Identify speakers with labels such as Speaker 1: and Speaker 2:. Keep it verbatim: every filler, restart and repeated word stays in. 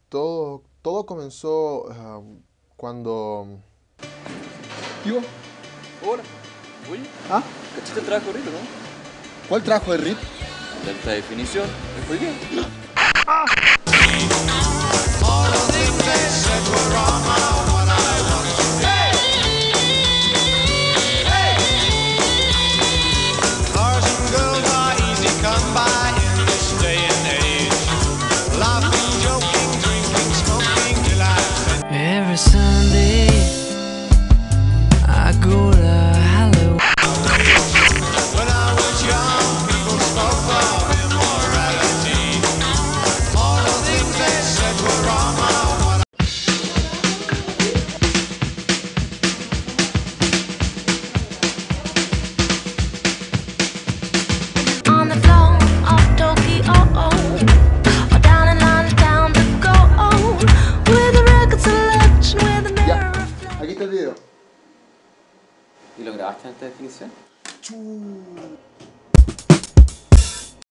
Speaker 1: Todo, todo comenzó ah, cuando...
Speaker 2: ¿Y vos?
Speaker 3: Hola. Oye,
Speaker 2: ¿Ah?
Speaker 3: ¿cachaste el trabajo ahorita, no?
Speaker 2: ¿Cuál trabajo de R I P?
Speaker 3: De alta definición. ¿Me fue bien?
Speaker 4: Every Sunday I go to Hollywood.
Speaker 5: When I was young, people spoke of immorality. All the things they said were wrong.
Speaker 6: On the floor of Tokyo, or down in London, down to go, with a record selection, with a mirror reflection.
Speaker 2: Aquí está el video.
Speaker 3: ¿Y lo grabaste en alta definición?
Speaker 2: Chu.